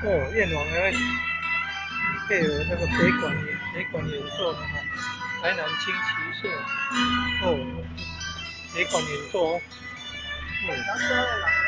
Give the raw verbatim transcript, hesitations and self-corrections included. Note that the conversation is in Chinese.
哦，燕王还会配合那个北管演北管演奏的哈，台南轻骑社哦，北管演奏哦，嗯。